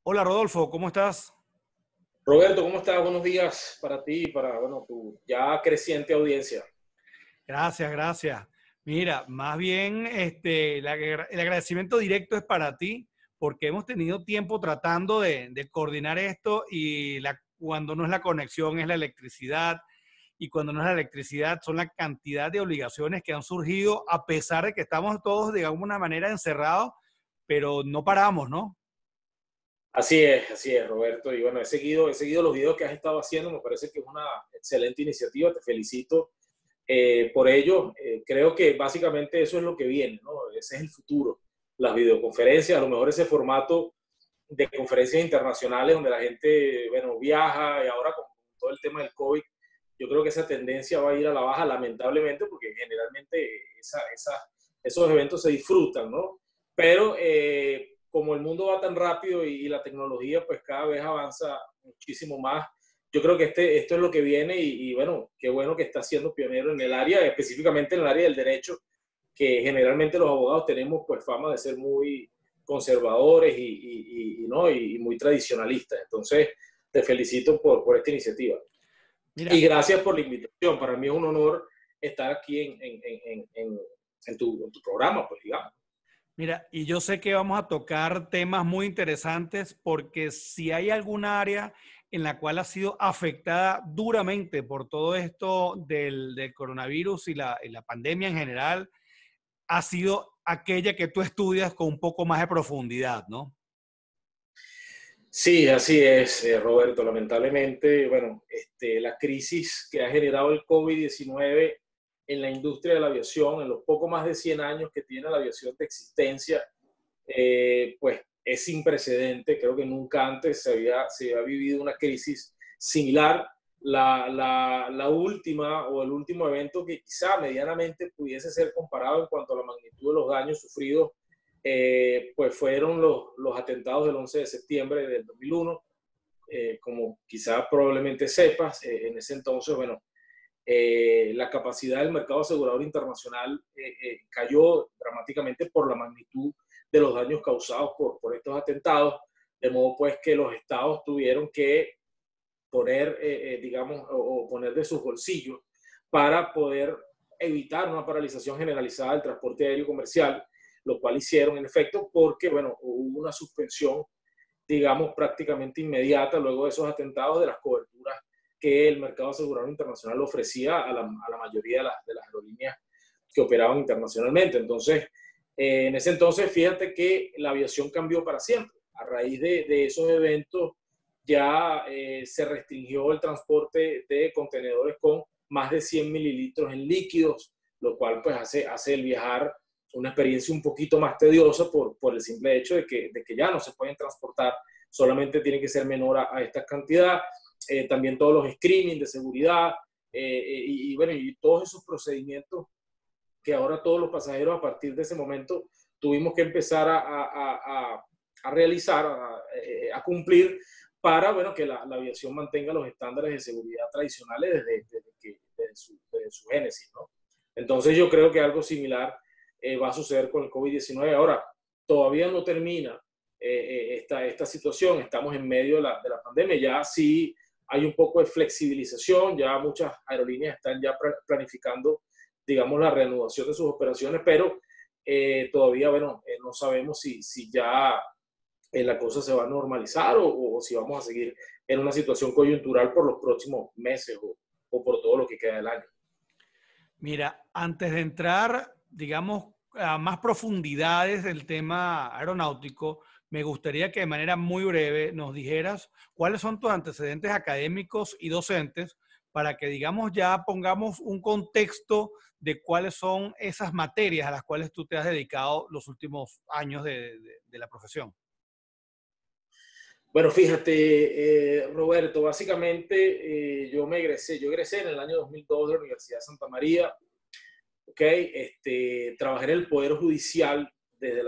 Hola Rodolfo, ¿cómo estás? Roberto, ¿cómo estás? Buenos días para ti y para, tu ya creciente audiencia. Gracias, gracias. Mira, más bien el agradecimiento directo es para ti porque hemos tenido tiempo tratando de coordinar esto y cuando no es la conexión es la electricidad y cuando no es la electricidad son la cantidad de obligaciones que han surgido a pesar de que estamos todos de alguna manera encerrados, pero no paramos, ¿no? Así es, Roberto. Y bueno, he seguido los videos que has estado haciendo. Me parece que es una excelente iniciativa. Te felicito por ello. Creo que básicamente eso es lo que viene, ¿no? Ese es el futuro. Las videoconferencias, a lo mejor ese formato de conferencias internacionales donde la gente, bueno, viaja y ahora con todo el tema del COVID, yo creo que esa tendencia va a ir a la baja, lamentablemente, porque generalmente esos eventos se disfrutan, ¿no? Pero como el mundo va tan rápido y la tecnología pues cada vez avanza muchísimo más, yo creo que esto es lo que viene y bueno, qué bueno que está siendo pionero en el área, específicamente en el área del derecho, que generalmente los abogados tenemos pues fama de ser muy conservadores ¿no? y muy tradicionalistas. Entonces, te felicito por esta iniciativa. Y Mira, gracias por la invitación. Para mí es un honor estar aquí en tu programa, pues digamos. Mira, y yo sé que vamos a tocar temas muy interesantes porque si hay alguna área en la cual ha sido afectada duramente por todo esto del coronavirus y la pandemia en general, ha sido aquella que tú estudias con un poco más de profundidad, ¿no? Sí, así es, Roberto. Lamentablemente, bueno, la crisis que ha generado el COVID-19 en la industria de la aviación, en los poco más de 100 años que tiene la aviación de existencia, pues es sin precedente. Creo que nunca antes se había vivido una crisis similar. La última o el último evento que quizá medianamente pudiese ser comparado en cuanto a la magnitud de los daños sufridos, pues fueron los atentados del 11 de septiembre del 2001. Como quizá probablemente sepas, en ese entonces, bueno, la capacidad del mercado asegurador internacional cayó dramáticamente por la magnitud de los daños causados por estos atentados, de modo pues que los estados tuvieron que poner, digamos, o poner de sus bolsillos para poder evitar una paralización generalizada del transporte aéreo comercial, lo cual hicieron en efecto porque, bueno, hubo una suspensión, digamos, prácticamente inmediata luego de esos atentados de las coberturas que el mercado asegurador internacional ofrecía a la mayoría de las aerolíneas que operaban internacionalmente. Entonces, en ese entonces, fíjate que la aviación cambió para siempre. A raíz de esos eventos ya se restringió el transporte de contenedores con más de 100 mililitros en líquidos, lo cual pues hace el viajar una experiencia un poquito más tediosa por el simple hecho de que ya no se pueden transportar, solamente tiene que ser menor a esta cantidad. También todos los screenings de seguridad bueno, y todos esos procedimientos que ahora todos los pasajeros a partir de ese momento tuvimos que empezar a realizar, a cumplir para, bueno, que la aviación mantenga los estándares de seguridad tradicionales desde su génesis, ¿no? Entonces yo creo que algo similar va a suceder con el COVID-19. Ahora, todavía no termina esta situación, estamos en medio de la pandemia, ya sí hay un poco de flexibilización, ya muchas aerolíneas están ya planificando, digamos, la reanudación de sus operaciones, pero todavía, bueno, no sabemos si ya la cosa se va a normalizar o si vamos a seguir en una situación coyuntural por los próximos meses o por todo lo que queda del año. Mira, antes de entrar, digamos, a más profundidades del tema aeronáutico, me gustaría que de manera muy breve nos dijeras cuáles son tus antecedentes académicos y docentes para que, digamos, ya pongamos un contexto de cuáles son esas materias a las cuales tú te has dedicado los últimos años de la profesión. Bueno, fíjate, Roberto, básicamente yo egresé en el año 2002 de la Universidad de Santa María. ¿Ok? Trabajé en el Poder Judicial desde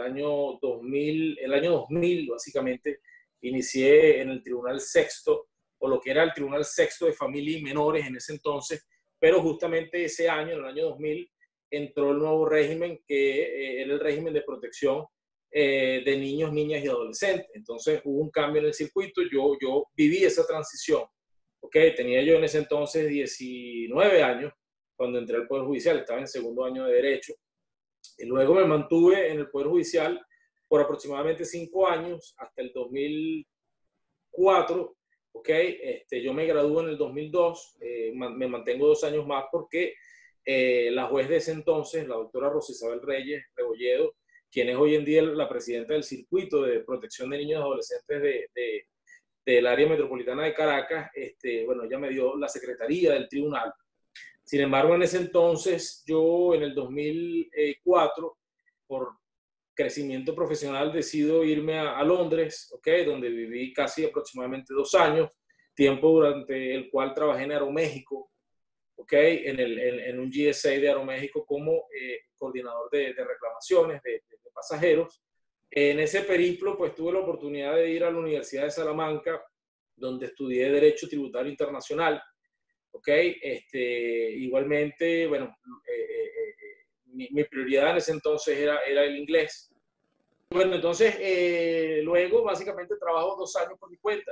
el año 2000 básicamente. Inicié en el Tribunal Sexto, o lo que era el Tribunal Sexto de Familia y Menores en ese entonces, pero justamente ese año, en el año 2000, entró el nuevo régimen, que era el régimen de protección de niños, niñas y adolescentes. Entonces hubo un cambio en el circuito, yo viví esa transición. Okay, tenía yo en ese entonces 19 años cuando entré al Poder Judicial, estaba en segundo año de Derecho. Y luego me mantuve en el Poder Judicial por aproximadamente 5 años, hasta el 2004. Okay, yo me gradué en el 2002, me mantengo 2 años más porque la juez de ese entonces, la doctora Rosisabel Reyes Rebolledo, quien es hoy en día la presidenta del Circuito de Protección de Niños y Adolescentes del área metropolitana de Caracas, bueno, ella me dio la secretaría del tribunal. Sin embargo, en ese entonces, yo en el 2004, por crecimiento profesional, decido irme a Londres, ¿okay? Donde viví casi aproximadamente 2 años, tiempo durante el cual trabajé en Aeroméxico, ¿okay? En un GSA de Aeroméxico como coordinador de reclamaciones de pasajeros. En ese periplo, pues tuve la oportunidad de ir a la Universidad de Salamanca, donde estudié Derecho Tributario Internacional. ¿Okay? Igualmente, bueno, mi prioridad en ese entonces era el inglés. Bueno, entonces, luego básicamente trabajo 2 años por mi cuenta.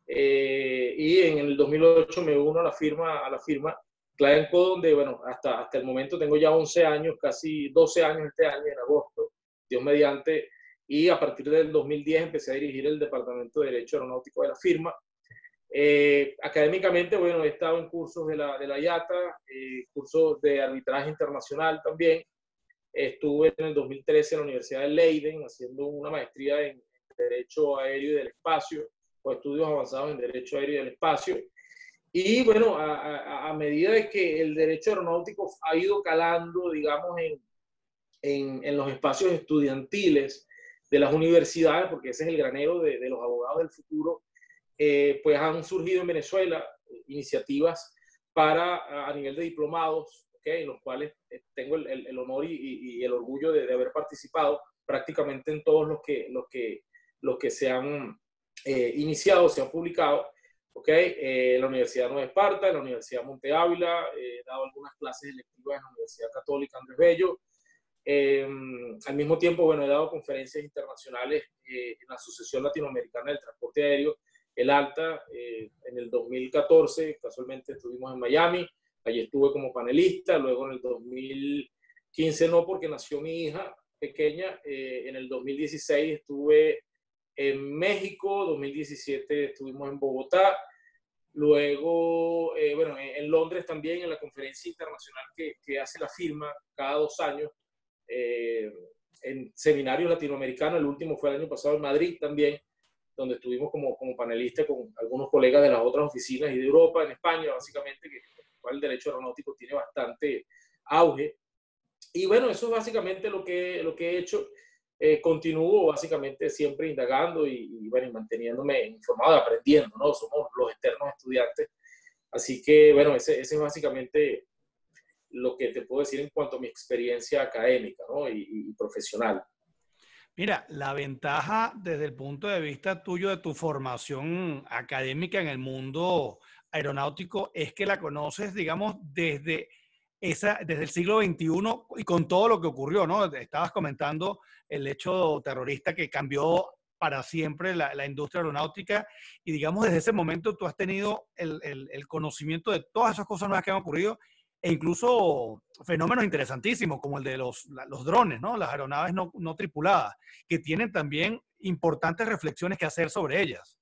Y en el 2008 me uno a la firma Clave & Co, donde, bueno, hasta el momento tengo ya 11 años, casi 12 años este año, en agosto, Dios mediante, y a partir del 2010 empecé a dirigir el Departamento de Derecho Aeronáutico de la firma. Académicamente, bueno, he estado en cursos de la IATA, cursos de arbitraje internacional también. Estuve en el 2013 en la Universidad de Leiden haciendo una maestría en Derecho Aéreo y del Espacio, o estudios avanzados en Derecho Aéreo y del Espacio. Y bueno, a medida de que el derecho aeronáutico ha ido calando, digamos, en los espacios estudiantiles de las universidades, porque ese es el granero de los abogados del futuro, pues han surgido en Venezuela iniciativas a nivel de diplomados, ¿okay? En los cuales tengo el honor y el orgullo de haber participado prácticamente en todos los que se han iniciado, se han publicado. ¿Okay? La Universidad Nueva Esparta, en la Universidad Monte Ávila, he dado algunas clases electivas en la Universidad Católica Andrés Bello. Al mismo tiempo, bueno, he dado conferencias internacionales en la Asociación Latinoamericana del Transporte Aéreo, el ALTA. En el 2014, casualmente estuvimos en Miami, allí estuve como panelista. Luego en el 2015 no, porque nació mi hija pequeña. En el 2016 estuve en México, 2017 estuvimos en Bogotá. Luego, bueno, en Londres también, en la conferencia internacional que hace la firma cada 2 años, en seminarios latinoamericanos. El último fue el año pasado en Madrid también, donde estuvimos como panelista con algunos colegas de las otras oficinas y de Europa, en España, básicamente, que el derecho aeronáutico tiene bastante auge. Y bueno, eso es básicamente lo que he hecho. Continúo básicamente siempre indagando y bueno, manteniéndome informado, aprendiendo, ¿no? Somos los eternos estudiantes. Así que bueno, ese es básicamente lo que te puedo decir en cuanto a mi experiencia académica, ¿no? y profesional. Mira, la ventaja desde el punto de vista tuyo de tu formación académica en el mundo aeronáutico es que la conoces, digamos, desde el siglo XXI y con todo lo que ocurrió, ¿no? Estabas comentando el hecho terrorista que cambió para siempre la industria aeronáutica y, digamos, desde ese momento tú has tenido el conocimiento de todas esas cosas nuevas que han ocurrido e incluso fenómenos interesantísimos como el de los drones, ¿no? Las aeronaves no tripuladas, que tienen también importantes reflexiones que hacer sobre ellas.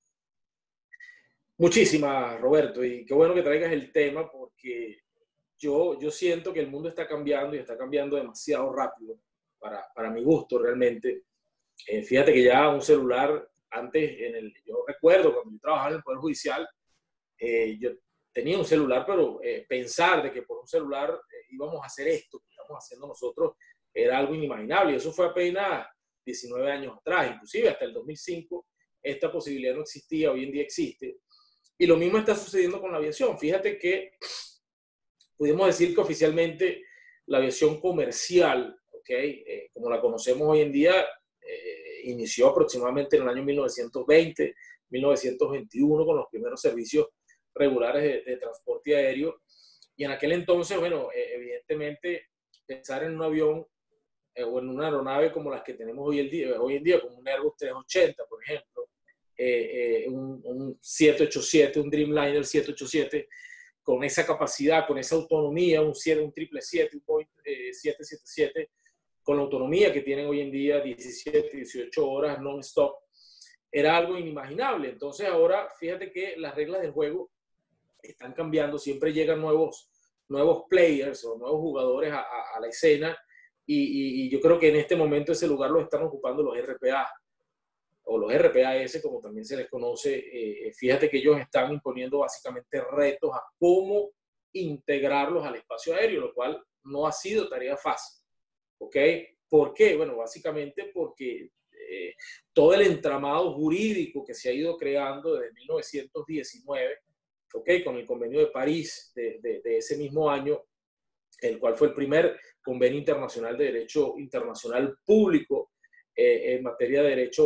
Muchísimas, Roberto, y qué bueno que traigas el tema, porque yo siento que el mundo está cambiando y está cambiando demasiado rápido para mi gusto realmente. Fíjate que ya un celular, antes, yo recuerdo cuando yo trabajaba en el Poder Judicial, yo tenía un celular, pero pensar de que por un celular íbamos a hacer esto que estamos haciendo nosotros era algo inimaginable. Y eso fue apenas 19 años atrás, inclusive hasta el 2005 esta posibilidad no existía, hoy en día existe. Y lo mismo está sucediendo con la aviación. Fíjate que pudimos decir que oficialmente la aviación comercial, ¿okay? Como la conocemos hoy en día, inició aproximadamente en el año 1920, 1921 con los primeros servicios regulares de transporte aéreo. Y en aquel entonces, bueno, evidentemente pensar en un avión o en una aeronave como las que tenemos hoy en día, como un Airbus 380, por ejemplo, un 787, un Dreamliner 787, con esa capacidad, con esa autonomía, un 777, un Boeing 777, con la autonomía que tienen hoy en día, 17, 18 horas non-stop, era algo inimaginable. Entonces ahora, fíjate que las reglas del juego están cambiando, siempre llegan nuevos players o nuevos jugadores a la escena, y yo creo que en este momento ese lugar lo están ocupando los RPA o los RPAS, como también se les conoce. Fíjate que ellos están imponiendo básicamente retos a cómo integrarlos al espacio aéreo, lo cual no ha sido tarea fácil. ¿Ok? ¿Por qué? Bueno, básicamente porque todo el entramado jurídico que se ha ido creando desde 1919, ¿ok? Con el Convenio de París de ese mismo año, el cual fue el primer convenio internacional de derecho internacional público en materia de derecho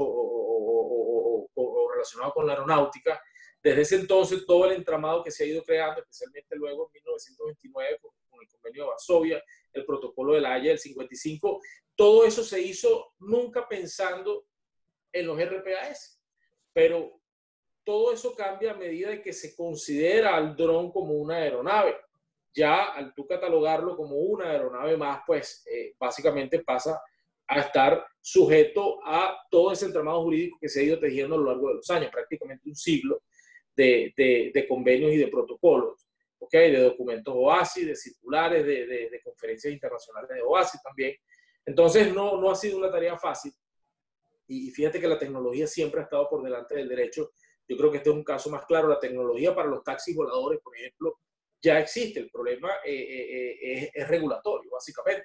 o relacionado con la aeronáutica. Desde ese entonces, todo el entramado que se ha ido creando, especialmente luego en 1929 con el Convenio de Varsovia, el Protocolo de la Haya del 55, todo eso se hizo nunca pensando en los RPAS, pero todo eso cambia a medida de que se considera al dron como una aeronave. Ya al tú catalogarlo como una aeronave más, pues básicamente pasa a estar sujeto a todo ese entramado jurídico que se ha ido tejiendo a lo largo de los años, prácticamente un siglo de convenios y de protocolos, ¿okay? De documentos OASI, de circulares, de conferencias internacionales de OASI también. Entonces no ha sido una tarea fácil, y fíjate que la tecnología siempre ha estado por delante del derecho. Yo creo que este es un caso más claro. La tecnología para los taxis voladores, por ejemplo, ya existe. El problema es regulatorio, básicamente.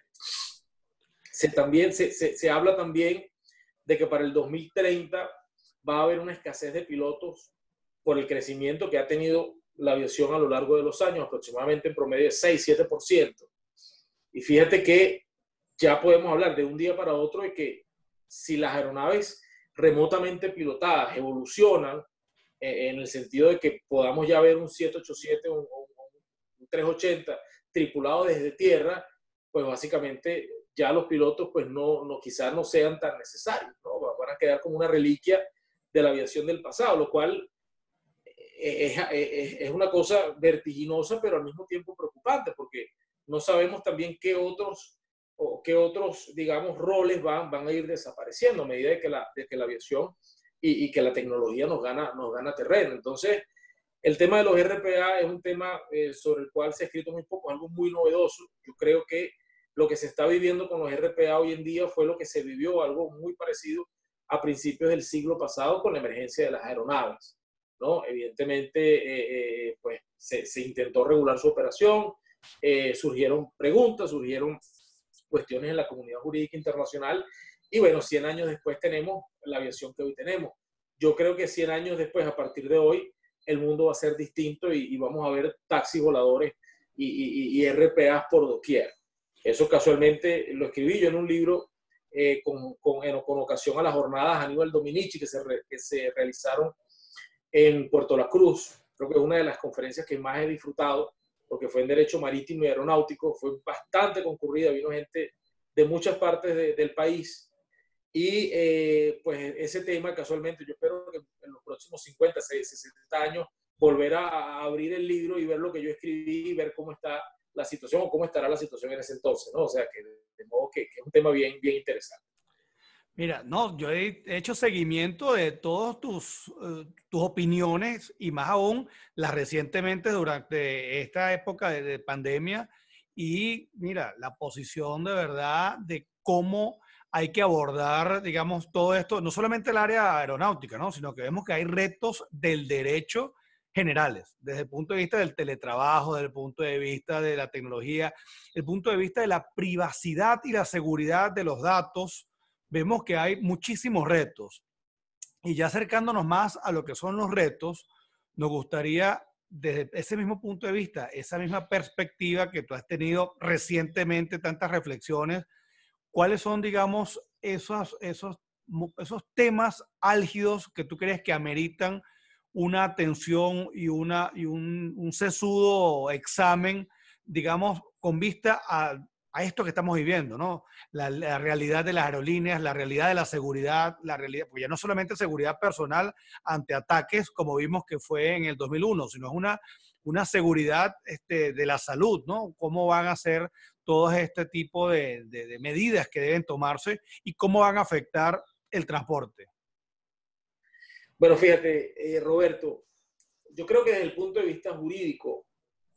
Se habla también de que para el 2030 va a haber una escasez de pilotos por el crecimiento que ha tenido la aviación a lo largo de los años, aproximadamente en promedio de 6-7%. Y fíjate que ya podemos hablar de un día para otro de que si las aeronaves remotamente pilotadas evolucionan en el sentido de que podamos ya ver un 787 o un 380 tripulado desde tierra, pues básicamente ya los pilotos pues quizás no sean tan necesarios, ¿no? Van a quedar como una reliquia de la aviación del pasado, lo cual es una cosa vertiginosa, pero al mismo tiempo preocupante, porque no sabemos también qué otros, digamos, roles van a ir desapareciendo a medida de que la aviación y que la tecnología nos gana terreno. Entonces, el tema de los RPA es un tema sobre el cual se ha escrito muy poco, algo muy novedoso. Yo creo que lo que se está viviendo con los RPA hoy en día fue lo que se vivió, algo muy parecido a principios del siglo pasado con la emergencia de las aeronaves, ¿no? Evidentemente, pues se intentó regular su operación, surgieron preguntas, surgieron cuestiones en la comunidad jurídica internacional, y bueno, 100 años después tenemos la aviación que hoy tenemos. Yo creo que 100 años después, a partir de hoy, el mundo va a ser distinto y vamos a ver taxis voladores y RPAs por doquier. Eso casualmente lo escribí yo en un libro con ocasión a las jornadas Aníbal Dominici que se realizaron en Puerto La Cruz. Creo que es una de las conferencias que más he disfrutado, porque fue en Derecho Marítimo y Aeronáutico, fue bastante concurrida, vino gente de muchas partes del país, y pues ese tema casualmente yo espero que en los próximos 50, 60 años volver a abrir el libro y ver lo que yo escribí y ver cómo está la situación o cómo estará la situación en ese entonces, ¿no? O sea, que de modo que es un tema bien interesante. Mira, no, yo he hecho seguimiento de todas tus opiniones, y más aún las recientemente durante esta época de pandemia. Y mira, la posición de verdad de cómo hay que abordar, digamos, todo esto, no solamente el área aeronáutica, ¿no? Sino que vemos que hay retos del derecho generales, desde el punto de vista del teletrabajo, desde el punto de vista de la tecnología, el punto de vista de la privacidad y la seguridad de los datos. Vemos que hay muchísimos retos, y ya acercándonos más a lo que son los retos, nos gustaría desde ese mismo punto de vista, esa misma perspectiva que tú has tenido recientemente, tantas reflexiones, ¿cuáles son, digamos, esos temas álgidos que tú crees que ameritan una atención y un sesudo examen, digamos, con vista a esto que estamos viviendo, ¿no? La realidad de las aerolíneas, la realidad de la seguridad, la realidad, porque ya no solamente seguridad personal ante ataques, como vimos que fue en el 2001, sino es una seguridad de la salud, ¿no? ¿Cómo van a ser todo este tipo de medidas que deben tomarse y cómo van a afectar el transporte? Bueno, fíjate, Roberto, yo creo que desde el punto de vista jurídico,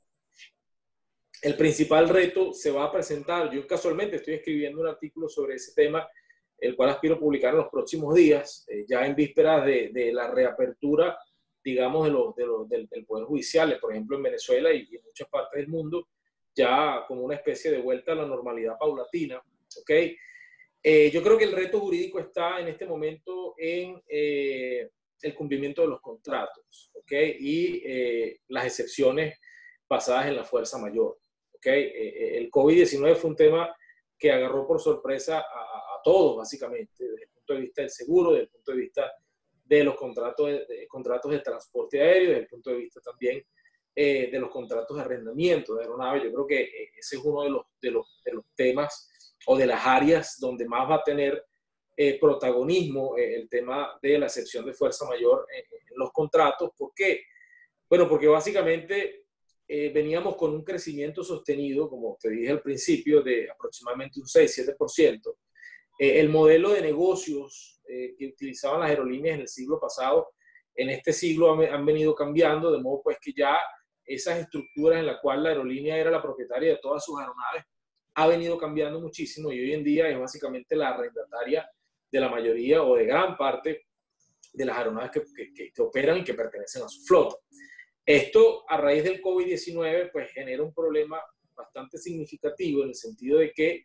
el principal reto se va a presentar. Yo casualmente estoy escribiendo un artículo sobre ese tema, el cual aspiro publicar en los próximos días, ya en vísperas de la reapertura, digamos, del Poder Judicial, por ejemplo, en Venezuela y en muchas partes del mundo, ya como una especie de vuelta a la normalidad paulatina. ¿Ok? Yo creo que el reto jurídico está en este momento en el cumplimiento de los contratos, ¿ok? Y las excepciones basadas en la fuerza mayor. ¿Okay? El COVID-19 fue un tema que agarró por sorpresa a todos, básicamente, desde el punto de vista del seguro, desde el punto de vista de los contratos de transporte aéreo, desde el punto de vista también de los contratos de arrendamiento de aeronaves. Yo creo que ese es uno de los temas o de las áreas donde más va a tener protagonismo el tema de la excepción de fuerza mayor en los contratos. ¿Por qué? Bueno, porque básicamente veníamos con un crecimiento sostenido, como te dije al principio, de aproximadamente un 6-7%. El modelo de negocios que utilizaban las aerolíneas en el siglo pasado, en este siglo han venido cambiando, de modo pues que ya esas estructuras en las cuales la aerolínea era la propietaria de todas sus aeronaves ha venido cambiando muchísimo y hoy en día es básicamente la arrendataria de la mayoría o de gran parte de las aeronaves que operan y que pertenecen a su flota. Esto, a raíz del COVID-19, pues genera un problema bastante significativo en el sentido de que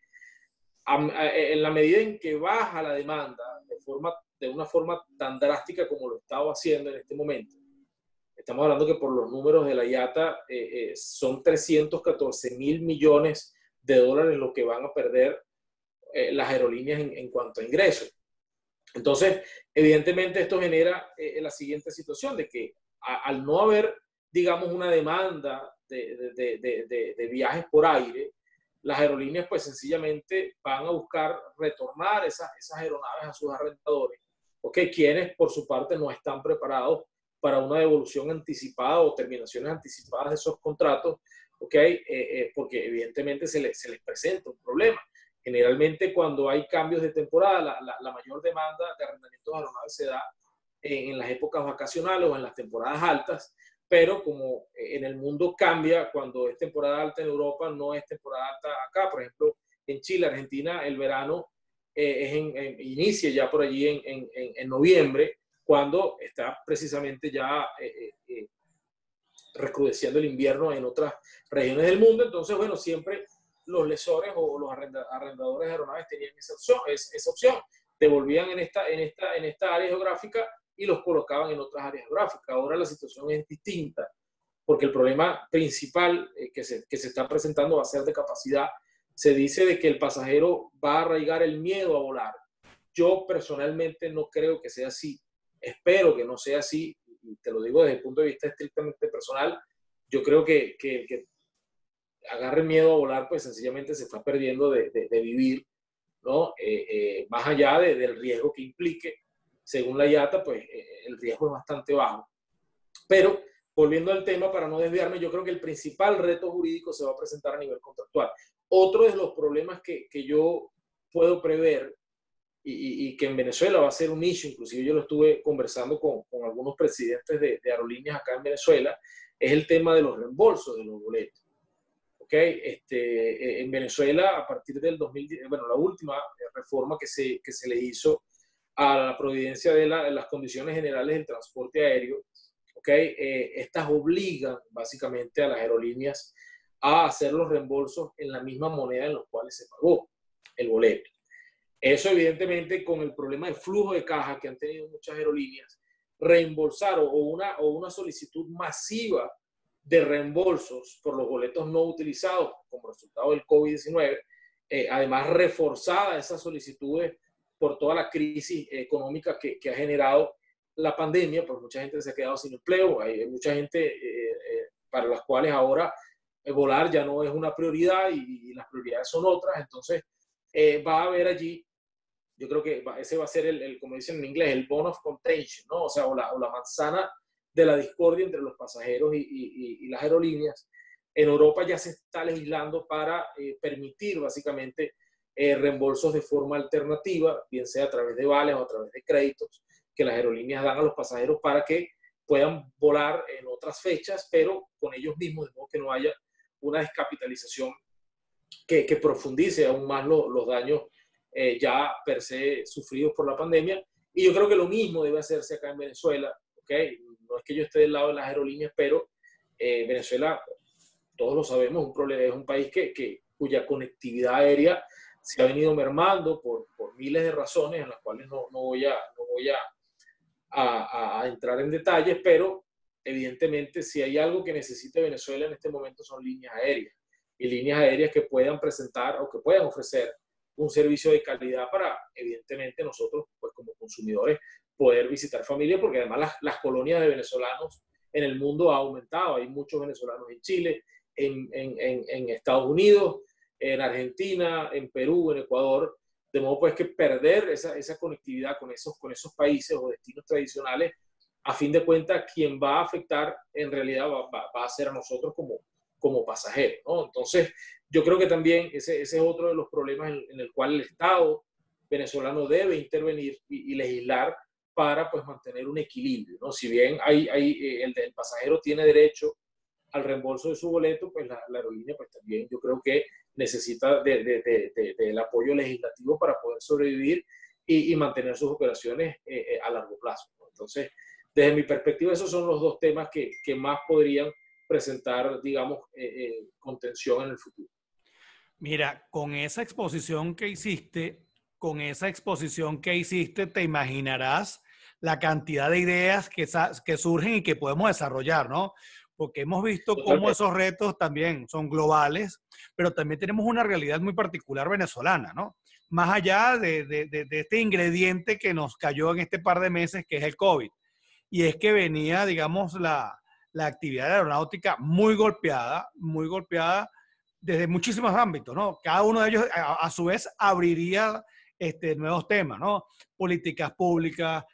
en la medida en que baja la demanda de una forma tan drástica como lo estaba haciendo en este momento, estamos hablando que por los números de la IATA son 314.000 millones de dólares lo que van a perder las aerolíneas en cuanto a ingresos. Entonces, evidentemente esto genera la siguiente situación de que al no haber, digamos, una demanda de viajes por aire, las aerolíneas pues sencillamente van a buscar retornar esas aeronaves a sus arrendadores, ¿okay? Quienes por su parte no están preparados para una devolución anticipada o terminaciones anticipadas de esos contratos, ¿okay? Porque evidentemente se les presenta un problema. Generalmente cuando hay cambios de temporada, la mayor demanda de arrendamientos de aeronaves se da en las épocas vacacionales o en las temporadas altas, pero como en el mundo cambia, cuando es temporada alta en Europa, no es temporada alta acá. Por ejemplo, en Chile, Argentina, el verano inicia ya por allí en noviembre, cuando está precisamente ya recrudeciendo el invierno en otras regiones del mundo. Entonces, bueno, siempre los lesores o los arrendadores de aeronaves tenían esa opción. Devolvían en esta área geográfica y los colocaban en otras áreas geográficas. Ahora la situación es distinta, porque el problema principal que se está presentando va a ser de capacidad. Se dice de que el pasajero va a arraigar el miedo a volar. Yo personalmente no creo que sea así. Espero que no sea así, y te lo digo desde el punto de vista estrictamente personal. Yo creo que agarre el miedo a volar, pues sencillamente se está perdiendo de vivir, ¿no? Más allá del riesgo que implique. Según la IATA, pues el riesgo es bastante bajo. Pero, volviendo al tema, para no desviarme, yo creo que el principal reto jurídico se va a presentar a nivel contractual. Otro de los problemas que yo puedo prever y que en Venezuela va a ser un issue, inclusive yo lo estuve conversando con algunos presidentes de aerolíneas acá en Venezuela, es el tema de los reembolsos de los boletos. ¿Okay? En Venezuela, a partir del 2010, bueno, la última reforma que se le hizo a la providencia de las condiciones generales del transporte aéreo, ¿okay? Estas obligan básicamente a las aerolíneas a hacer los reembolsos en la misma moneda en la cual se pagó el boleto. Eso evidentemente con el problema de flujo de caja que han tenido muchas aerolíneas, reembolsar o una solicitud masiva de reembolsos por los boletos no utilizados como resultado del COVID-19, además reforzada esas solicitudes por toda la crisis económica que ha generado la pandemia, pues mucha gente se ha quedado sin empleo, hay mucha gente para las cuales ahora volar ya no es una prioridad y las prioridades son otras. Entonces, va a haber allí, yo creo que ese va a ser como dicen en inglés, el bone of contention, ¿no? O sea, o la manzana de la discordia entre los pasajeros y las aerolíneas. En Europa ya se está legislando para permitir básicamente reembolsos de forma alternativa, bien sea a través de vales o a través de créditos que las aerolíneas dan a los pasajeros para que puedan volar en otras fechas, pero con ellos mismos, de modo que no haya una descapitalización que profundice aún más los daños ya per se sufridos por la pandemia. Y yo creo que lo mismo debe hacerse acá en Venezuela, ¿okay? No es que yo esté del lado de las aerolíneas, pero Venezuela, todos lo sabemos, es un país cuya conectividad aérea se ha venido mermando por miles de razones en las cuales no voy a entrar en detalles, pero evidentemente si hay algo que necesita Venezuela en este momento son líneas aéreas, y líneas aéreas que puedan presentar o que puedan ofrecer un servicio de calidad para, evidentemente, nosotros, pues como consumidores, poder visitar familia, porque además las colonias de venezolanos en el mundo ha aumentado. Hay muchos venezolanos en Chile, en Estados Unidos, en Argentina, en Perú, en Ecuador, de modo pues que perder esa conectividad con esos países o destinos tradicionales, a fin de cuentas, quien va a afectar en realidad va a ser a nosotros como pasajeros, ¿no? Entonces, yo creo que también ese es otro de los problemas en el cual el Estado venezolano debe intervenir y legislar para pues mantener un equilibrio, ¿no? Si bien el pasajero tiene derecho al reembolso de su boleto, pues la aerolínea pues también yo creo que necesita del apoyo legislativo para poder sobrevivir y mantener sus operaciones a largo plazo, ¿no? Entonces, desde mi perspectiva, esos son los dos temas que más podrían presentar, digamos, contención en el futuro. Mira, con esa exposición que hiciste, te imaginarás la cantidad de ideas que surgen y que podemos desarrollar, ¿no? Porque hemos visto cómo Totalmente. esos retos también son globales, pero también tenemos una realidad muy particular venezolana, ¿no? Más allá de este ingrediente que nos cayó en este par de meses, que es el COVID. Y es que venía, digamos, la actividad aeronáutica muy golpeada desde muchísimos ámbitos, ¿no? Cada uno de ellos, a su vez, abriría nuevos temas, ¿no? Políticas públicas,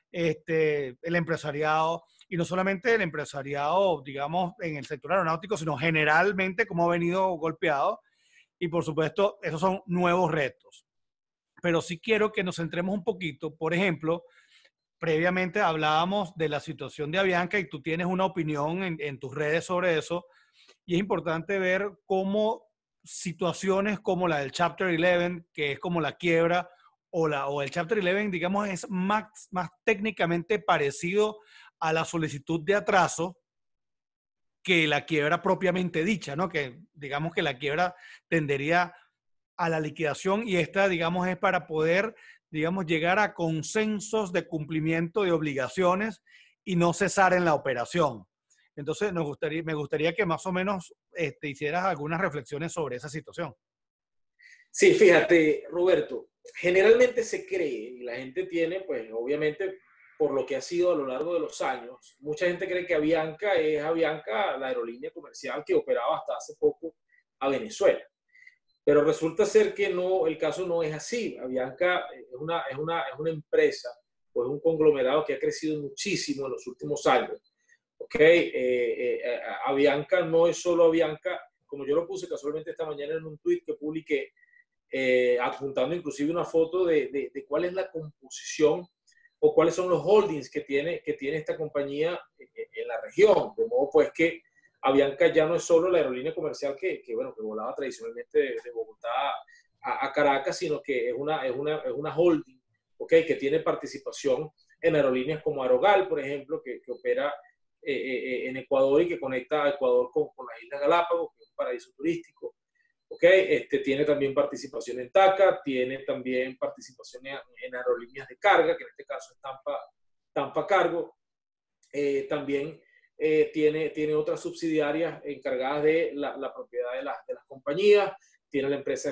el empresariado, y no solamente el empresariado, digamos, en el sector aeronáutico, sino generalmente cómo ha venido golpeado. Y por supuesto, esos son nuevos retos. Pero sí quiero que nos centremos un poquito, por ejemplo, previamente hablábamos de la situación de Avianca y tú tienes una opinión en tus redes sobre eso, y es importante ver cómo situaciones como la del Chapter 11, que es como la quiebra, o el Chapter 11, digamos, es más técnicamente parecido a la solicitud de atraso que la quiebra propiamente dicha, ¿no? Que digamos que la quiebra tendería a la liquidación, y esta, digamos, es para poder, digamos, llegar a consensos de cumplimiento de obligaciones y no cesar en la operación. Entonces, me gustaría que más o menos hicieras algunas reflexiones sobre esa situación. Sí, fíjate, Roberto, generalmente se cree y la gente tiene, pues obviamente, por lo que ha sido a lo largo de los años, mucha gente cree que Avianca es Avianca, la aerolínea comercial que operaba hasta hace poco a Venezuela. Pero resulta ser que no, el caso no es así. Avianca es una empresa o es un conglomerado que ha crecido muchísimo en los últimos años. ¿Okay? Avianca no es solo Avianca, como yo lo puse casualmente esta mañana en un tweet que publiqué, adjuntando inclusive una foto de cuál es la composición o cuáles son los holdings que tiene esta compañía en la región. De modo pues que Avianca ya no es solo la aerolínea comercial que volaba tradicionalmente de Bogotá a Caracas, sino que es una holding, ¿okay? Que tiene participación en aerolíneas como Aerogal, por ejemplo, que opera en Ecuador y que conecta a Ecuador con las Islas Galápagos, que es un paraíso turístico. ¿Okay? Tiene también participación en TACA, tiene también participación en aerolíneas de carga, que en este caso es Tampa Cargo. También tiene otras subsidiarias encargadas de la propiedad de las compañías. Tiene la empresa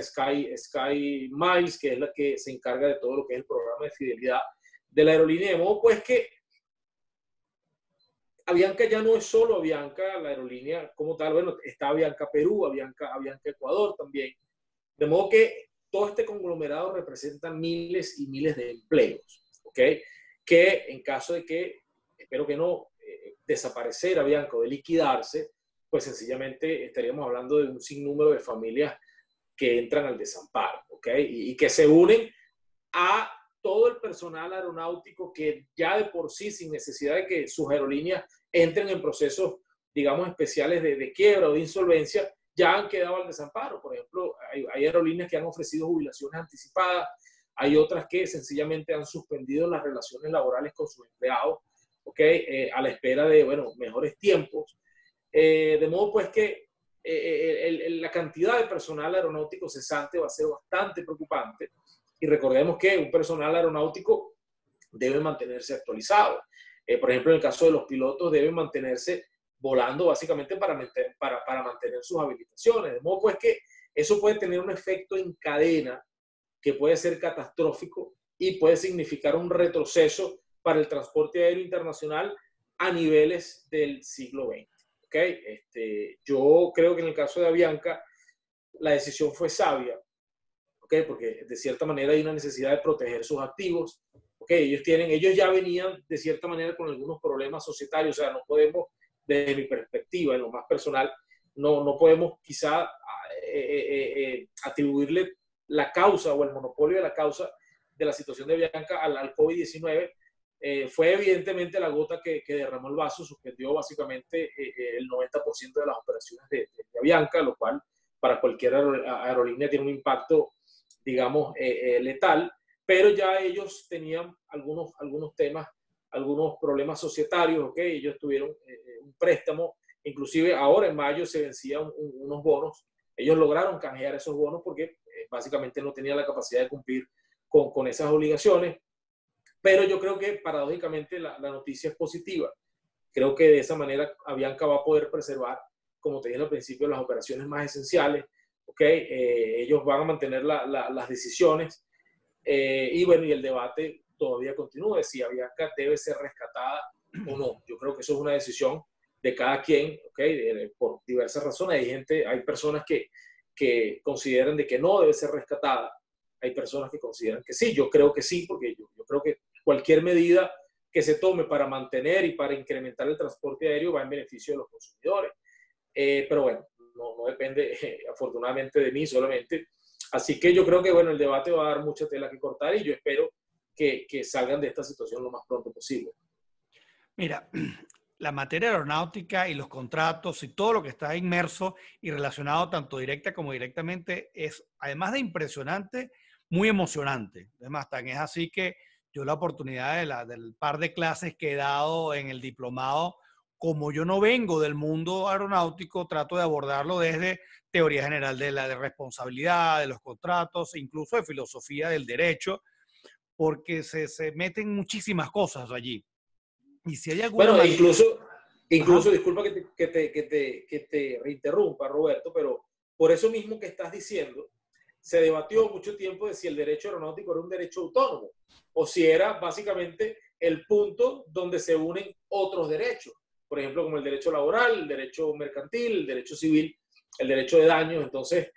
Sky Miles, que es la que se encarga de todo lo que es el programa de fidelidad de la aerolínea. De modo pues que Avianca ya no es solo Avianca, la aerolínea como tal, bueno, está Avianca Perú, Avianca Ecuador también. De modo que todo este conglomerado representa miles y miles de empleos, ¿ok? Que en caso de que, espero que no, desaparecer Avianca o de liquidarse, pues sencillamente estaríamos hablando de un sinnúmero de familias que entran al desamparo, ¿ok? Y que se unen a todo el personal aeronáutico que ya de por sí, sin necesidad de que sus aerolíneas entren en procesos, digamos, especiales de quiebra o de insolvencia, ya han quedado al desamparo. Por ejemplo, hay aerolíneas que han ofrecido jubilaciones anticipadas, hay otras que sencillamente han suspendido las relaciones laborales con sus empleados, ¿ok? A la espera de, bueno, mejores tiempos. De modo pues que la cantidad de personal aeronáutico cesante va a ser bastante preocupante. Y recordemos que un personal aeronáutico debe mantenerse actualizado. Por ejemplo, en el caso de los pilotos, deben mantenerse volando básicamente para mantener sus habilitaciones. De modo pues que eso puede tener un efecto en cadena que puede ser catastrófico y puede significar un retroceso para el transporte aéreo internacional a niveles del siglo XX. ¿Okay? Yo creo que en el caso de Avianca la decisión fue sabia, ¿okay? Porque de cierta manera hay una necesidad de proteger sus activos. ¿Okay? Ellos ya venían de cierta manera con algunos problemas societarios, o sea, no podemos, desde mi perspectiva, en lo más personal, no podemos quizá atribuirle la causa o el monopolio de la causa de la situación de Avianca al COVID-19. Fue evidentemente la gota que derramó el vaso, suspendió básicamente el 90% de las operaciones de Avianca, lo cual para cualquier aerolínea tiene un impacto, digamos, letal, pero ya ellos tenían algunos temas, algunos problemas societarios, ¿ok? Ellos tuvieron un préstamo, inclusive ahora en mayo se vencían unos bonos, ellos lograron canjear esos bonos porque básicamente no tenían la capacidad de cumplir con esas obligaciones. Pero yo creo que paradójicamente la noticia es positiva. Creo que de esa manera Avianca va a poder preservar, como te dije al principio, las operaciones más esenciales. ¿Okay? Ellos van a mantener las decisiones. Y bueno, y el debate todavía continúa de si Avianca debe ser rescatada o no. Yo creo que eso es una decisión de cada quien, ¿okay? Por diversas razones. Hay personas que consideran de que no debe ser rescatada. Hay personas que consideran que sí. Yo creo que sí, porque yo creo que cualquier medida que se tome para mantener y para incrementar el transporte aéreo va en beneficio de los consumidores. Pero bueno, no depende afortunadamente de mí solamente. Así que yo creo que bueno, el debate va a dar mucha tela que cortar y yo espero que salgan de esta situación lo más pronto posible. Mira, la materia aeronáutica y los contratos y todo lo que está inmerso y relacionado tanto directa como directamente es, además de impresionante, muy emocionante. Además, tan es así que yo la oportunidad del par de clases que he dado en el diplomado, como yo no vengo del mundo aeronáutico, trato de abordarlo desde teoría general de la de responsabilidad, de los contratos, incluso de filosofía del derecho, porque se meten muchísimas cosas allí. Y si hay alguna Bueno, manera... incluso disculpa que te reinterrumpa, Roberto, pero por eso mismo que estás diciendo, se debatió mucho tiempo de si el derecho aeronáutico era un derecho autónomo o si era básicamente el punto donde se unen otros derechos, por ejemplo, como el derecho laboral, el derecho mercantil, el derecho civil, el derecho de daños. Entonces,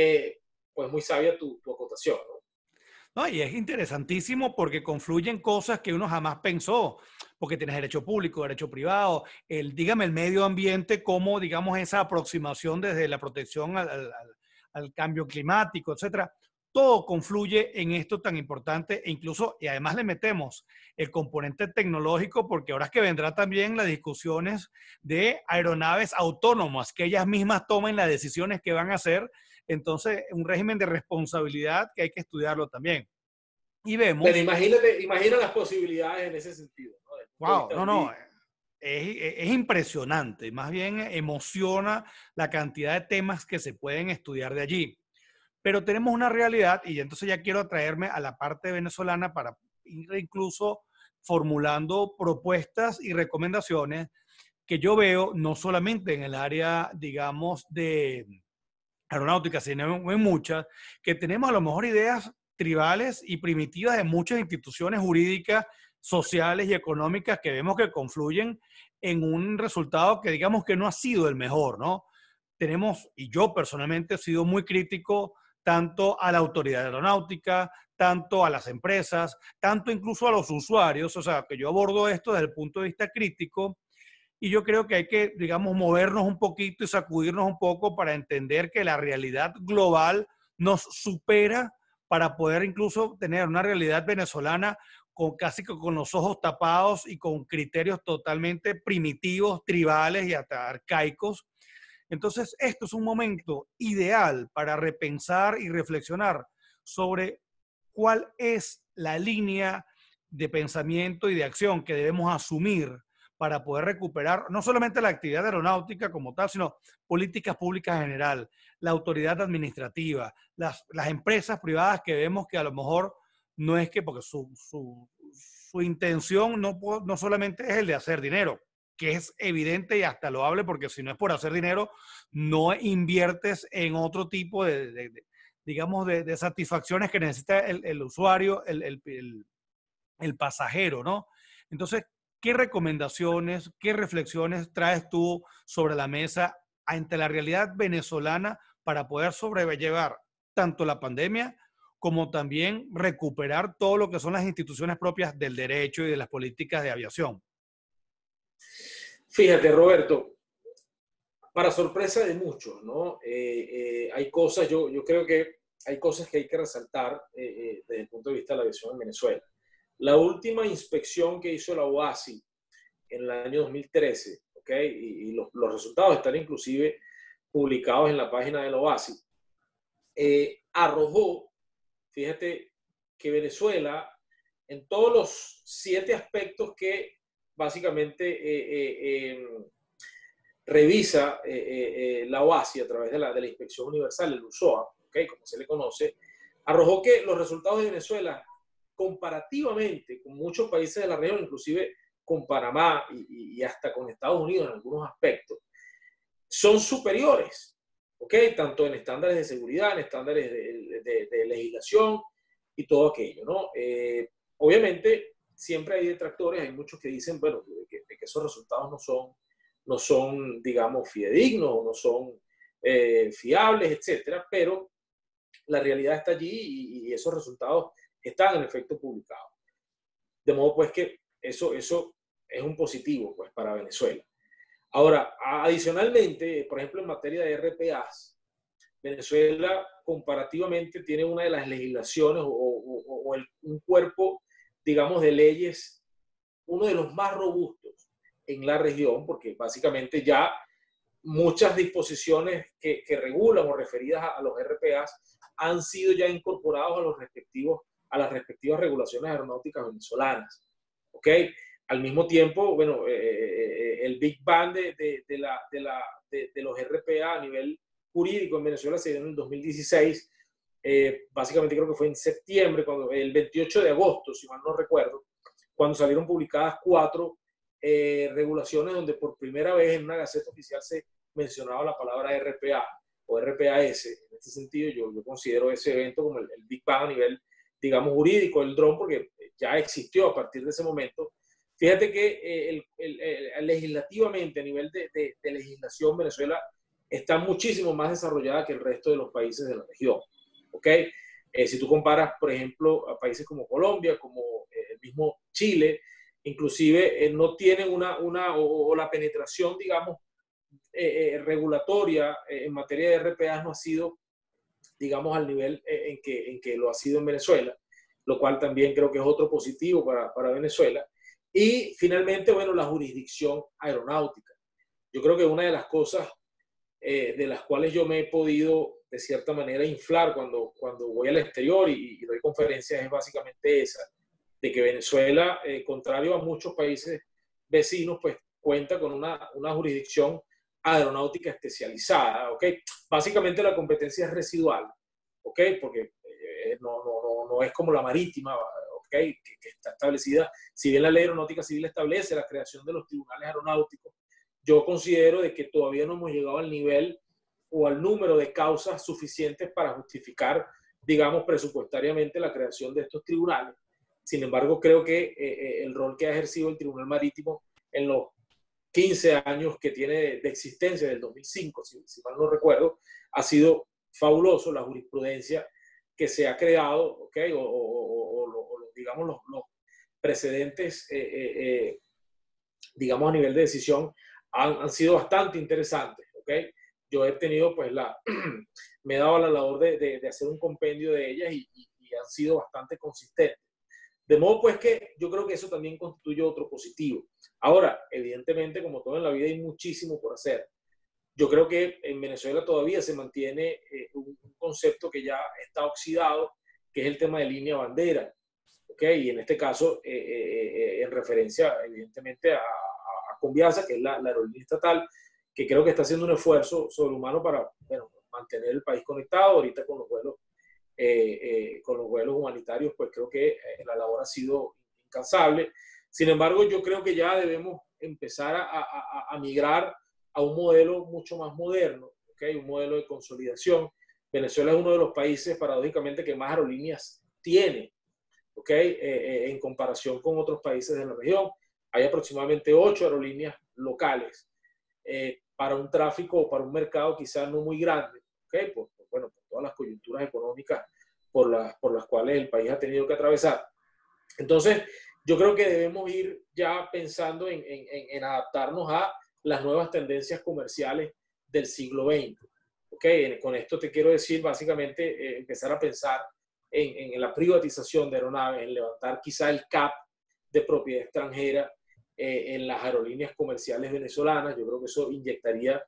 pues muy sabia tu acotación, ¿no? No, y es interesantísimo porque confluyen cosas que uno jamás pensó, porque tienes derecho público, derecho privado, dígame, el medio ambiente, como, digamos, esa aproximación desde la protección al cambio climático, etcétera. Todo confluye en esto tan importante e incluso, y además le metemos el componente tecnológico, porque ahora es que vendrá también las discusiones de aeronaves autónomas, que ellas mismas tomen las decisiones que van a hacer. Entonces, un régimen de responsabilidad que hay que estudiarlo también. Y Pero vemos, imagina las posibilidades en ese sentido, ¿no? Desde el punto de wow, vista no, jurídico. es impresionante, más bien emociona la cantidad de temas que se pueden estudiar de allí. Pero tenemos una realidad, y entonces ya quiero atraerme a la parte venezolana para ir incluso formulando propuestas y recomendaciones que yo veo no solamente en el área, digamos, de aeronáutica, sino en muchas, que tenemos a lo mejor ideas tribales y primitivas de muchas instituciones jurídicas sociales y económicas que vemos que confluyen en un resultado que digamos que no ha sido el mejor, ¿no? Tenemos, y yo personalmente he sido muy crítico tanto a la autoridad aeronáutica, tanto a las empresas, tanto incluso a los usuarios, o sea, que yo abordo esto desde el punto de vista crítico y yo creo que hay que, digamos, movernos un poquito y sacudirnos un poco para entender que la realidad global nos supera para poder incluso tener una realidad venezolana con casi que con los ojos tapados y con criterios totalmente primitivos, tribales y hasta arcaicos. Entonces, esto es un momento ideal para repensar y reflexionar sobre cuál es la línea de pensamiento y de acción que debemos asumir para poder recuperar no solamente la actividad aeronáutica como tal, sino políticas públicas en general, la autoridad administrativa, las empresas privadas que vemos que a lo mejor no es que, porque su intención no solamente es el de hacer dinero, que es evidente y hasta loable, porque si no es por hacer dinero, no inviertes en otro tipo digamos, de satisfacciones que necesita el usuario, el pasajero, ¿no? Entonces, ¿qué recomendaciones, qué reflexiones traes tú sobre la mesa ante la realidad venezolana para poder sobrellevar tanto la pandemia como también recuperar todo lo que son las instituciones propias del derecho y de las políticas de aviación? Fíjate, Roberto, para sorpresa de muchos, ¿no? Hay cosas, yo creo que hay cosas que hay que resaltar desde el punto de vista de la aviación en Venezuela. La última inspección que hizo la OASI en el año 2013, ¿ok? Y los resultados están inclusive publicados en la página de la OASI, arrojó, fíjate, que Venezuela, en todos los 7 aspectos que básicamente revisa la OASI a través de la Inspección Universal, el USOA, ¿okay? Como se le conoce, arrojó que los resultados de Venezuela, comparativamente con muchos países de la región, inclusive con Panamá y hasta con Estados Unidos en algunos aspectos, son superiores, ¿ok? Tanto en estándares de seguridad, en estándares de legislación y todo aquello, ¿no? Obviamente, siempre hay detractores, hay muchos que dicen, bueno, que esos resultados no son, digamos, fidedignos, no son fiables, etcétera, pero la realidad está allí y esos resultados están en efecto publicados. De modo pues que eso es un positivo pues para Venezuela. Ahora, adicionalmente, por ejemplo, en materia de RPAs, Venezuela comparativamente tiene una de las legislaciones un cuerpo, digamos, de leyes, uno de los más robustos en la región, porque básicamente ya muchas disposiciones que regulan o referidas a los RPAs han sido ya incorporados a las respectivas regulaciones aeronáuticas venezolanas. ¿Ok? Al mismo tiempo, bueno, el Big Bang de los RPA a nivel jurídico en Venezuela se dio en el 2016. Básicamente creo que fue en septiembre, el 28 de agosto, si mal no recuerdo, cuando salieron publicadas 4 regulaciones donde por primera vez en una gaceta oficial se mencionaba la palabra RPA o RPAS. En este sentido, yo considero ese evento como el Big Bang a nivel, digamos, jurídico del dron, porque ya existió a partir de ese momento. Fíjate que legislativamente, a nivel de legislación, Venezuela está muchísimo más desarrollada que el resto de los países de la región. ¿Ok? Si tú comparas, por ejemplo, a países como Colombia, como el mismo Chile, inclusive no tienen la penetración, digamos, regulatoria en materia de RPA no ha sido, digamos, al nivel en que lo ha sido en Venezuela, lo cual también creo que es otro positivo para Venezuela. Y finalmente, bueno, la jurisdicción aeronáutica. Yo creo que una de las cosas de las cuales yo me he podido, de cierta manera, inflar cuando voy al exterior y doy conferencias es básicamente esa, de que Venezuela, contrario a muchos países vecinos, pues cuenta con una jurisdicción aeronáutica especializada, ¿ok? Básicamente la competencia es residual, ¿ok? Porque no es como la marítima, ¿ok? Que está establecida, si bien la ley aeronáutica civil establece la creación de los tribunales aeronáuticos, yo considero de que todavía no hemos llegado al nivel o al número de causas suficientes para justificar, digamos, presupuestariamente la creación de estos tribunales. Sin embargo, creo que el rol que ha ejercido el Tribunal Marítimo en los 15 años que tiene de existencia, del 2005, si mal no recuerdo, ha sido fabuloso. La jurisprudencia que se ha creado, ¿okay? Digamos, los precedentes, digamos, a nivel de decisión, han sido bastante interesantes, ¿okay? Yo he tenido, pues, me he dado la labor de hacer un compendio de ellas y han sido bastante consistentes. De modo, pues, que yo creo que eso también constituye otro positivo. Ahora, evidentemente, como todo en la vida, hay muchísimo por hacer. Yo creo que en Venezuela todavía se mantiene un concepto que ya está oxidado, que es el tema de línea bandera. ¿Okay? Y en este caso, en referencia, evidentemente, a Conviasa, que es la aerolínea estatal, que creo que está haciendo un esfuerzo sobrehumano para, bueno, mantener el país conectado. Ahorita con los vuelos humanitarios, pues creo que la labor ha sido incansable. Sin embargo, yo creo que ya debemos empezar a migrar a un modelo mucho más moderno, ¿okay? Un modelo de consolidación. Venezuela es uno de los países, paradójicamente, que más aerolíneas tiene, ¿okay? En comparación con otros países de la región. Hay aproximadamente 8 aerolíneas locales para un tráfico o para un mercado quizás no muy grande, ¿okay? Por todas las coyunturas económicas por las cuales el país ha tenido que atravesar. Entonces, yo creo que debemos ir ya pensando en adaptarnos a las nuevas tendencias comerciales del siglo XX. ¿Okay? Con esto te quiero decir, básicamente, empezar a pensar en la privatización de aeronaves, en levantar quizá el cap de propiedad extranjera en las aerolíneas comerciales venezolanas. Yo creo que eso inyectaría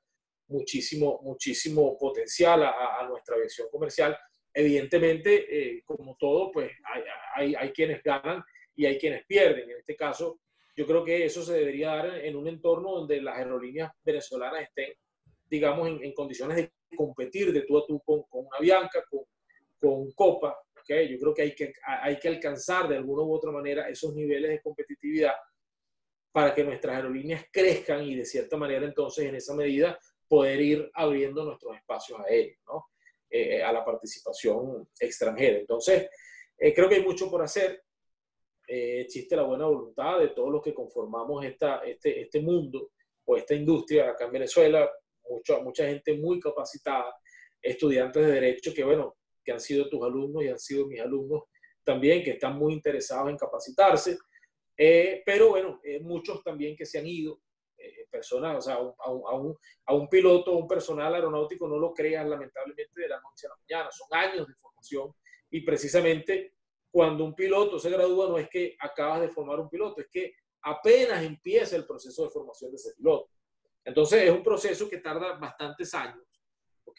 muchísimo potencial a nuestra aviación comercial. Evidentemente, como todo, pues hay quienes ganan y hay quienes pierden. En este caso, yo creo que eso se debería dar en un entorno donde las aerolíneas venezolanas estén, digamos, en condiciones de competir de tú a tú con una Avianca, con Copa. ¿Okay? Yo creo que hay que alcanzar de alguna u otra manera esos niveles de competitividad para que nuestras aerolíneas crezcan y de cierta manera entonces en esa medida poder ir abriendo nuestros espacios aéreos, ¿no? A la participación extranjera. Entonces, creo que hay mucho por hacer. Existe la buena voluntad de todos los que conformamos este mundo o esta industria acá en Venezuela, mucha gente muy capacitada, estudiantes de Derecho que, bueno, que han sido tus alumnos y han sido mis alumnos también, que están muy interesados en capacitarse. Pero bueno, muchos también que se han ido, personas, o sea, a un piloto, un personal aeronáutico no lo creas lamentablemente de la noche a la mañana, son años de formación y precisamente cuando un piloto se gradúa no es que acabas de formar un piloto, es que apenas empieza el proceso de formación de ese piloto. Entonces es un proceso que tarda bastantes años, ¿ok?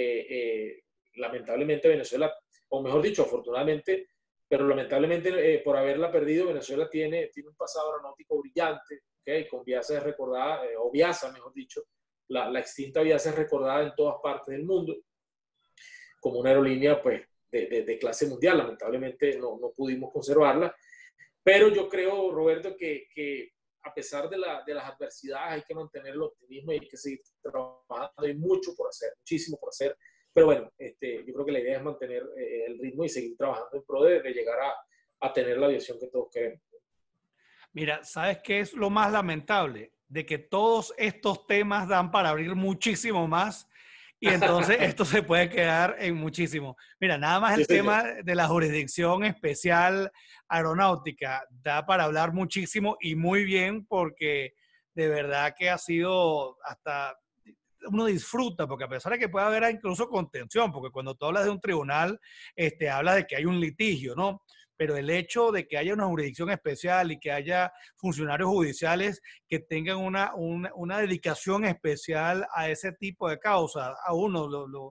Lamentablemente Venezuela, o mejor dicho, afortunadamente, pero lamentablemente por haberla perdido, Venezuela tiene un pasado aeronáutico brillante, ¿okay? Con Viasa es recordada, o Viasa, mejor dicho, la extinta Viasa es recordada en todas partes del mundo como una aerolínea pues, de clase mundial. Lamentablemente no pudimos conservarla, pero yo creo, Roberto, que a pesar de las adversidades hay que mantener el optimismo y hay que seguir trabajando. Hay mucho por hacer, muchísimo por hacer. Pero bueno, yo creo que la idea es mantener el ritmo y seguir trabajando en pro de llegar a tener la aviación que todos queremos. Mira, ¿sabes qué es lo más lamentable? De que todos estos temas dan para abrir muchísimo más y entonces esto se puede quedar en muchísimo. Mira, nada más Sí, el señor. tema de la jurisdicción especial aeronáutica da para hablar muchísimo y muy bien porque de verdad que ha sido hasta uno disfruta, porque a pesar de que puede haber incluso contención, porque cuando tú hablas de un tribunal, habla de que hay un litigio, ¿no? Pero el hecho de que haya una jurisdicción especial y que haya funcionarios judiciales que tengan una dedicación especial a ese tipo de causas, a uno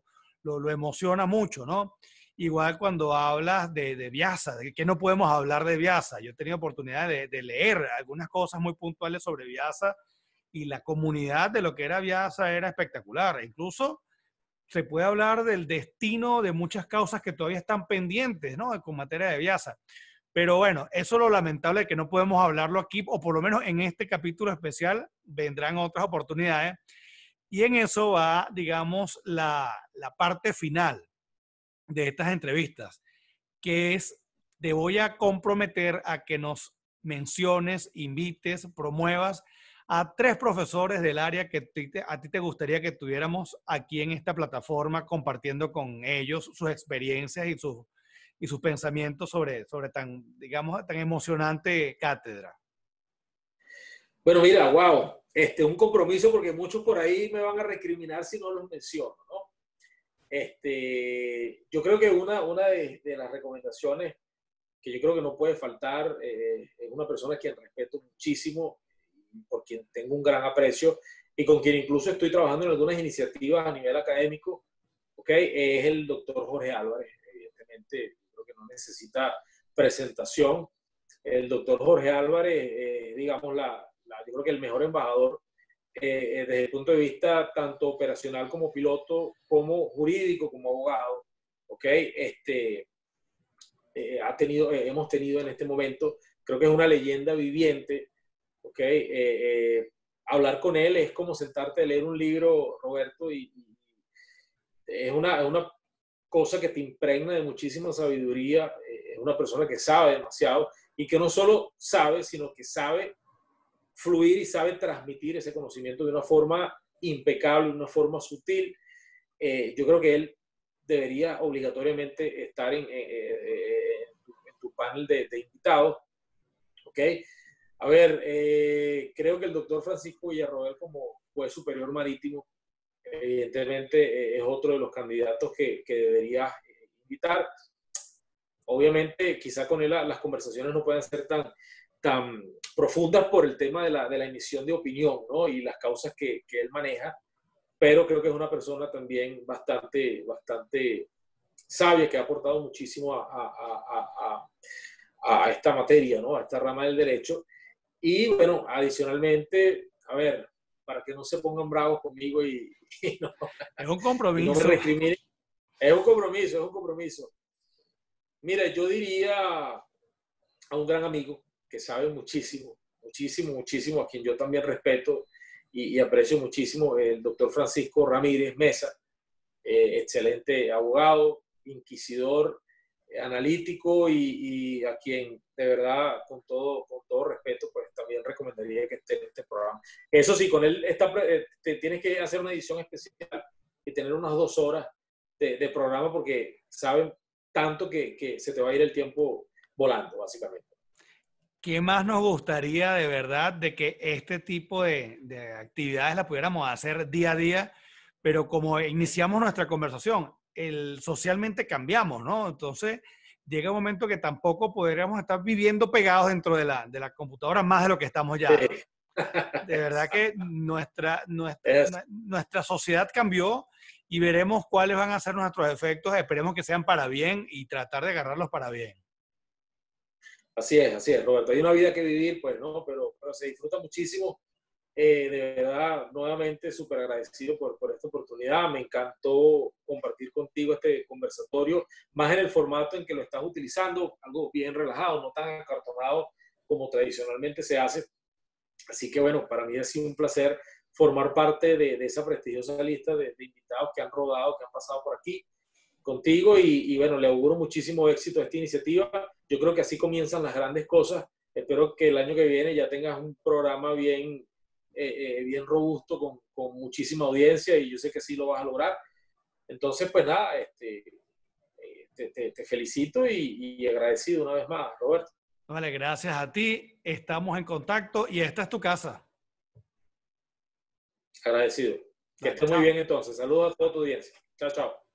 lo emociona mucho, ¿no? Igual cuando hablas de Viasa, de que no podemos hablar de Viasa. Yo he tenido oportunidad de leer algunas cosas muy puntuales sobre Viasa y la comunidad de lo que era Viasa era espectacular. Incluso se puede hablar del destino de muchas causas que todavía están pendientes, ¿no? Con materia de Viasa. Pero bueno, eso es lo lamentable de que no podemos hablarlo aquí, o por lo menos en este capítulo especial vendrán otras oportunidades. Y en eso va, digamos, la parte final de estas entrevistas, que es te voy a comprometer a que nos menciones, invites, promuevas a 3 profesores del área que a ti te gustaría que tuviéramos aquí en esta plataforma compartiendo con ellos sus experiencias y sus pensamientos sobre tan, digamos, tan emocionante cátedra. Bueno, mira, wow, un compromiso porque muchos por ahí me van a recriminar si no los menciono, ¿no? Yo creo que una de las recomendaciones que yo creo que no puede faltar es una persona a quien respeto muchísimo, por quien tengo un gran aprecio y con quien incluso estoy trabajando en algunas iniciativas a nivel académico, ¿ok? Es el doctor Jorge Álvarez. Evidentemente, creo que no necesita presentación. El doctor Jorge Álvarez, digamos, yo creo que el mejor embajador desde el punto de vista tanto operacional como piloto, como jurídico, como abogado, ¿ok? Hemos tenido en este momento, creo que es una leyenda viviente, ¿ok? Hablar con él es como sentarte a leer un libro, Roberto, y es una cosa que te impregna de muchísima sabiduría. Es una persona que sabe demasiado y que no solo sabe, sino que sabe fluir y sabe transmitir ese conocimiento de una forma impecable, de una forma sutil. Yo creo que él debería obligatoriamente estar en tu panel de invitados, ¿ok? A ver, creo que el doctor Francisco Villarroel como juez superior marítimo, evidentemente es otro de los candidatos que debería invitar. Obviamente, quizá con él las conversaciones no puedan ser tan profundas por el tema de la emisión de opinión, ¿no? Y las causas que él maneja, pero creo que es una persona también bastante sabia, que ha aportado muchísimo a esta materia, ¿no? A esta rama del derecho. Y bueno, adicionalmente, a ver, para que no se pongan bravos conmigo no, es un compromiso. Y no me recriminen, es un compromiso. Mira, yo diría a un gran amigo que sabe muchísimo, a quien yo también respeto y aprecio muchísimo, el doctor Francisco Ramírez Mesa, excelente abogado, inquisidor, analítico y a quien de verdad, con todo respeto, pues también recomendaría que esté en este programa. Eso sí, con él tienes que hacer una edición especial y tener unas 2 horas de programa porque saben tanto que se te va a ir el tiempo volando, básicamente. ¿Qué más nos gustaría de verdad de que este tipo de actividades las pudiéramos hacer día a día? Pero como iniciamos nuestra conversación, socialmente cambiamos, ¿no? Entonces llega un momento que tampoco podríamos estar viviendo pegados dentro de la computadora más de lo que estamos ya. Sí. De verdad que nuestra sociedad cambió y veremos cuáles van a ser nuestros efectos. Esperemos que sean para bien y tratar de agarrarlos para bien. Así es, Roberto. Hay una vida que vivir, pues, ¿no? Pero se disfruta muchísimo. De verdad, nuevamente súper agradecido por esta oportunidad. Me encantó compartir contigo este conversatorio, más en el formato en que lo estás utilizando, algo bien relajado, no tan acartonado como tradicionalmente se hace. Así que bueno, para mí ha sido un placer formar parte de esa prestigiosa lista de invitados que han rodado, que han pasado por aquí contigo y bueno, le auguro muchísimo éxito a esta iniciativa. Yo creo que así comienzan las grandes cosas. Espero que el año que viene ya tengas un programa bien robusto con muchísima audiencia y yo sé que sí lo vas a lograr. Entonces, pues nada, te felicito y agradecido una vez más, Roberto. Vale, gracias a ti. Estamos en contacto y esta es tu casa. Agradecido. Que estés muy bien entonces. Saludos a toda tu audiencia. Chao, chao.